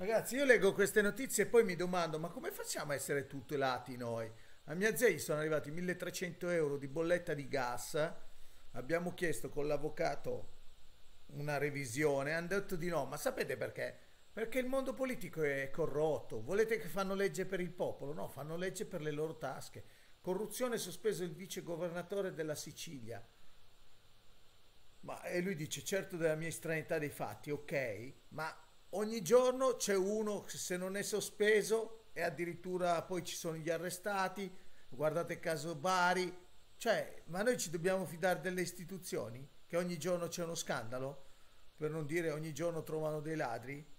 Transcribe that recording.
Ragazzi, io leggo queste notizie e poi mi domando, ma come facciamo a essere tutelati noi? A mia zia gli sono arrivati 1300 euro di bolletta di gas, abbiamo chiesto con l'avvocato una revisione, hanno detto di no, ma sapete perché? Perché il mondo politico è corrotto, volete che fanno legge per il popolo? No, fanno legge per le loro tasche. Corruzione, sospeso il vice governatore della Sicilia. E lui dice, certo della mia estraneità dei fatti, ok, ma ogni giorno c'è uno, se non è sospeso, e addirittura poi ci sono gli arrestati, guardate il caso Bari, cioè, ma noi ci dobbiamo fidare delle istituzioni? Che ogni giorno c'è uno scandalo? Per non dire ogni giorno trovano dei ladri?